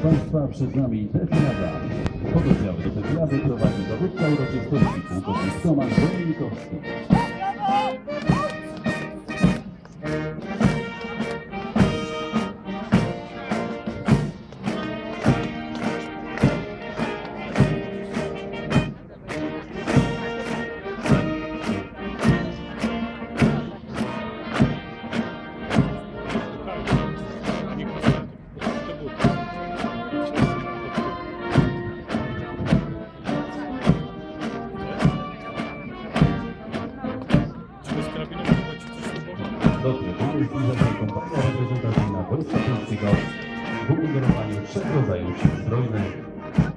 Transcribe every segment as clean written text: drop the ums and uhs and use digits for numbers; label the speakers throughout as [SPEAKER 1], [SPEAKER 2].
[SPEAKER 1] Państwa, przed nami defilada. Pododdziały do defilady prowadzi dowódca uroczystości pułkownik Tomasz Dominikowski. Do trybuny zbliża się kompania reprezentacyjna Wojska Polskiego w umundurowaniu 3 rodzajów sił zbrojnych.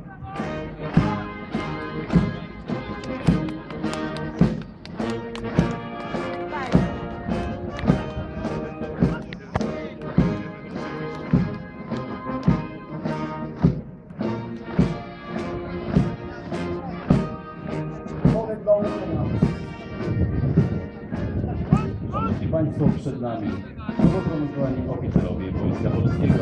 [SPEAKER 1] Szanowni Państwo, przed nami nowo oficerowie Wojska Polskiego.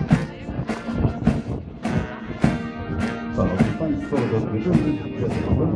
[SPEAKER 1] Szanowni Państwo, do trybuny zbliża się